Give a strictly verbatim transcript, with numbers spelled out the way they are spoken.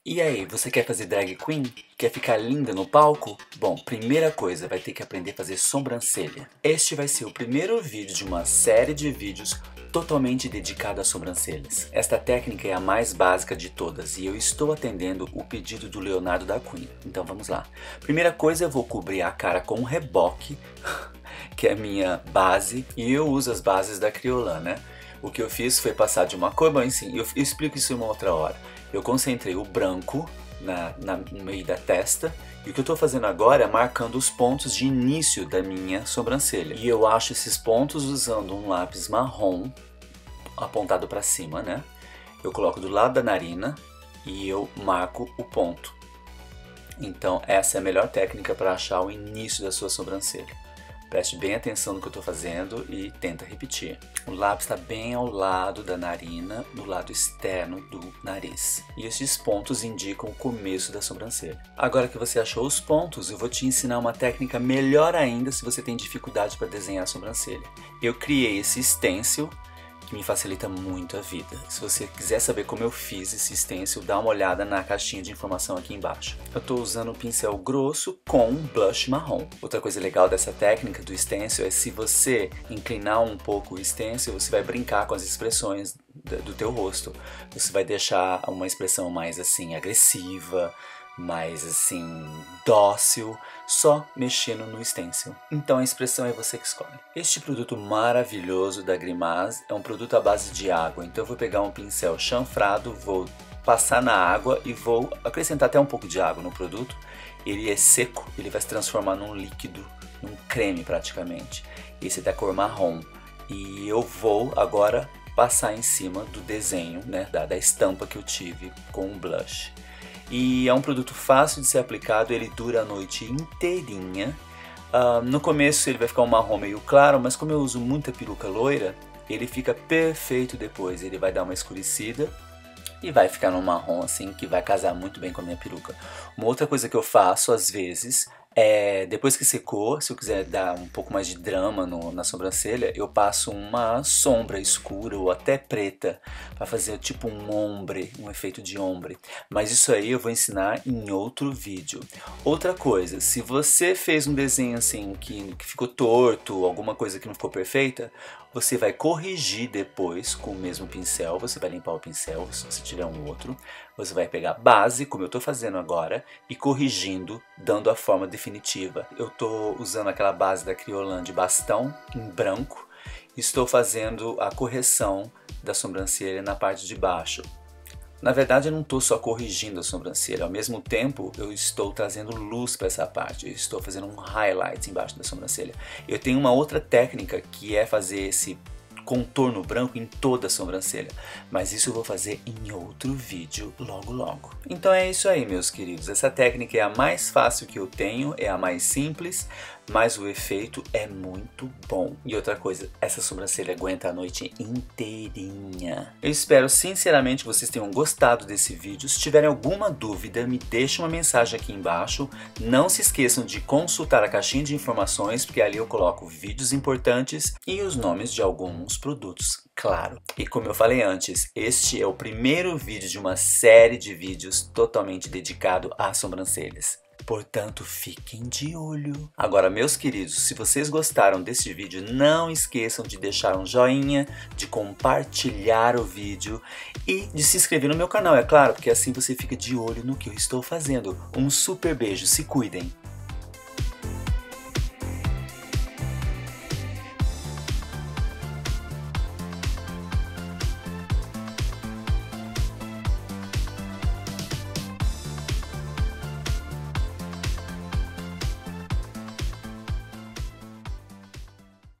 E aí, você quer fazer drag queen? Quer ficar linda no palco? Bom, primeira coisa, vai ter que aprender a fazer sobrancelha. Este vai ser o primeiro vídeo de uma série de vídeos totalmente dedicado às sobrancelhas. Esta técnica é a mais básica de todas e eu estou atendendo o pedido do Leonardo da Cunha. Então vamos lá. Primeira coisa, eu vou cobrir a cara com um reboque, que é a minha base, e eu uso as bases da Kryolan, né? O que eu fiz foi passar de uma cor, bom, enfim, eu, eu explico isso em uma outra hora. Eu concentrei o branco na, na, no meio da testa, e o que eu estou fazendo agora é marcando os pontos de início da minha sobrancelha. E eu acho esses pontos usando um lápis marrom apontado para cima, né? Eu coloco do lado da narina e eu marco o ponto. Então essa é a melhor técnica para achar o início da sua sobrancelha. Preste bem atenção no que eu estou fazendo e tenta repetir. O lápis está bem ao lado da narina, no lado externo do nariz. E esses pontos indicam o começo da sobrancelha. Agora que você achou os pontos, eu vou te ensinar uma técnica melhor ainda se você tem dificuldade para desenhar a sobrancelha. Eu criei esse stencil que me facilita muito a vida. Se você quiser saber como eu fiz esse stencil, dá uma olhada na caixinha de informação aqui embaixo. Eu estou usando um pincel grosso com blush marrom. Outra coisa legal dessa técnica do stencil é se você inclinar um pouco o stencil, você vai brincar com as expressões do teu rosto. Você vai deixar uma expressão mais assim agressiva, mais assim dócil, só mexendo no stencil. Então a expressão é você que escolhe. Este produto maravilhoso da Grimace é um produto à base de água, então eu vou pegar um pincel chanfrado, vou passar na água e vou acrescentar até um pouco de água no produto. Ele é seco, ele vai se transformar num líquido, num creme praticamente. Esse é da cor marrom. E eu vou agora passar em cima do desenho, né, da, da estampa que eu tive com o blush. E é um produto fácil de ser aplicado, ele dura a noite inteirinha. Uh, no começo ele vai ficar um marrom meio claro, mas como eu uso muita peruca loira, ele fica perfeito depois. Ele vai dar uma escurecida e vai ficar num marrom assim, que vai casar muito bem com a minha peruca. Uma outra coisa que eu faço às vezes é, depois que secou, se eu quiser dar um pouco mais de drama no, na sobrancelha, eu passo uma sombra escura ou até preta para fazer tipo um ombre, um efeito de ombre. Mas isso aí eu vou ensinar em outro vídeo. Outra coisa, se você fez um desenho assim que, que ficou torto, alguma coisa que não ficou perfeita, você vai corrigir depois com o mesmo pincel, você vai limpar o pincel, se você tiver um outro, você vai pegar base, como eu estou fazendo agora, e corrigindo, dando a forma definitiva. Eu estou usando aquela base da Kryolan de bastão, em branco, e estou fazendo a correção da sobrancelha na parte de baixo. Na verdade eu não estou só corrigindo a sobrancelha, ao mesmo tempo eu estou trazendo luz para essa parte, eu estou fazendo um highlight embaixo da sobrancelha. Eu tenho uma outra técnica que é fazer esse contorno branco em toda a sobrancelha, mas isso eu vou fazer em outro vídeo logo logo. Então é isso aí, meus queridos, essa técnica é a mais fácil que eu tenho, é a mais simples, mas o efeito é muito bom. E outra coisa, essa sobrancelha aguenta a noite inteirinha. Eu espero sinceramente que vocês tenham gostado desse vídeo. Se tiverem alguma dúvida, me deixe uma mensagem aqui embaixo. Não se esqueçam de consultar a caixinha de informações, porque ali eu coloco vídeos importantes e os nomes de alguns produtos, claro. E como eu falei antes, este é o primeiro vídeo de uma série de vídeos totalmente dedicado às sobrancelhas. Portanto, fiquem de olho. Agora, meus queridos, se vocês gostaram desse vídeo, não esqueçam de deixar um joinha, de compartilhar o vídeo e de se inscrever no meu canal, é claro, porque assim você fica de olho no que eu estou fazendo. Um super beijo, se cuidem!